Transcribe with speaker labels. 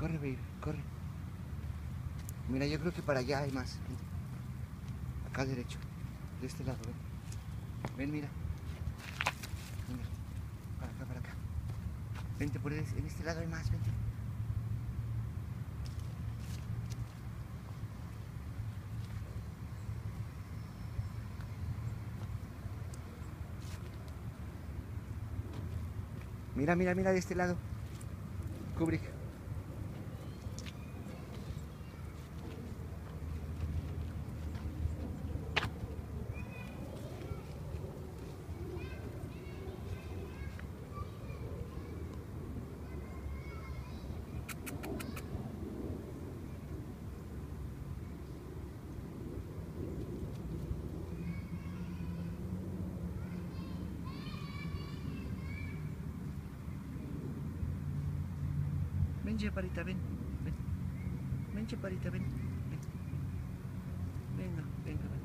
Speaker 1: Corre, baby, corre. Mira, yo creo que para allá hay más. Acá derecho. De este lado, ven. Ven, mira. Venga. Para acá, para acá. Vente, en este lado hay más, vente. Mira, mira, mira de este lado. Kubrick. Ven, Chaparita, ven. Ven, ven Chaparita, ven. Ven. Venga, venga, ven.